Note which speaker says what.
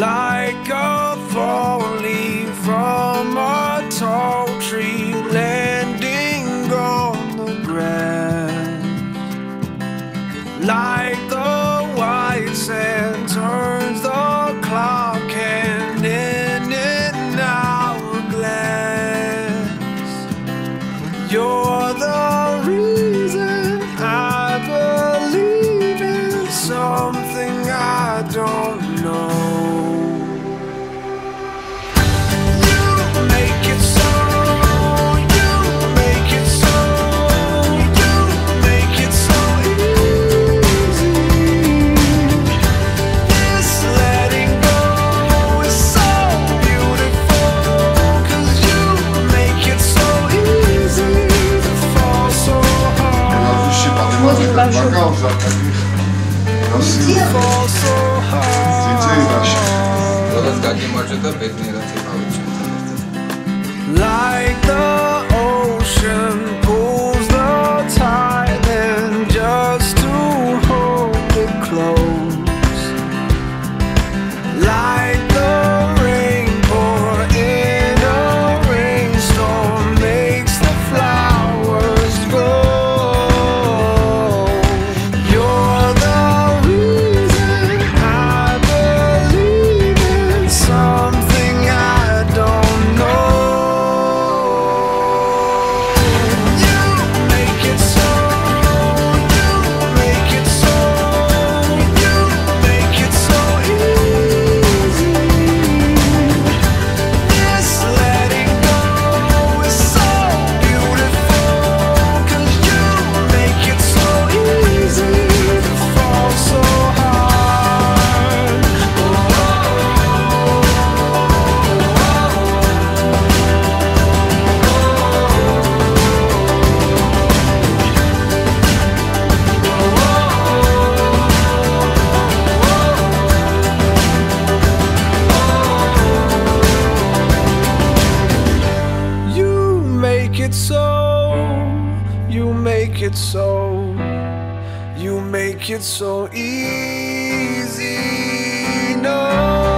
Speaker 1: like a fall leaf from a tall tree landing on the grass, like the white sand turns the clock hand in an hourglass. You're the reason I believe in something I don't know.
Speaker 2: Vacanze,
Speaker 1: like the ocean pulls the tide, and just to hold it close, like the rain pour in a rainstorm makes the flowers grow. You make it so, you make it so easy, no.